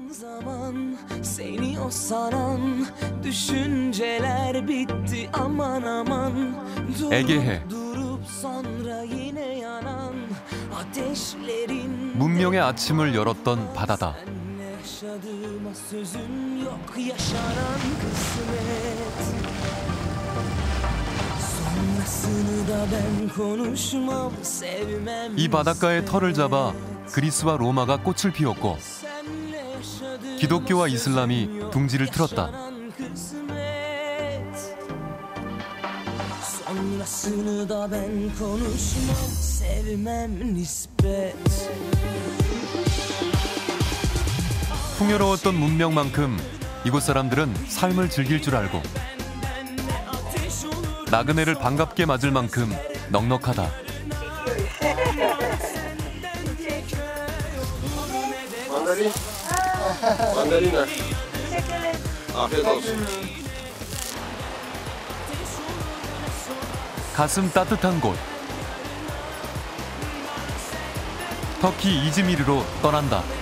zaman seni o saran düşünceler bitti aman aman 에게해. durup sonra yine yanan ateşlerin 문명의 아침을 열었던 바다다. Seninle yaşadığıma sözüm yok yaşanan kısmet sonrasını da ben konuşmam sevmem 이 바닷가의 털을 잡아 그리스와 로마가 꽃을 피웠고 기독교와 이슬람이 둥지를 틀었다. sonrasını da ben konuşmam sevmem nispet 풍요로웠던 문명만큼 이곳 사람들은 삶을 즐길 줄 알고 나그네를 반갑게 맞을 만큼 넉넉하다. Mandalina. Mandalina. Afiyet olsun. 가슴 따뜻한 곳. 터키 이즈미르로 떠난다.